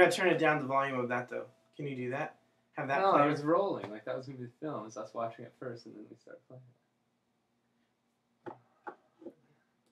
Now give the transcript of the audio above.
gotta turn it down the volume of that though. Can you do that? Have that No, play? it was rolling. Like that was gonna be the film. It's us watching it first, and then we start playing.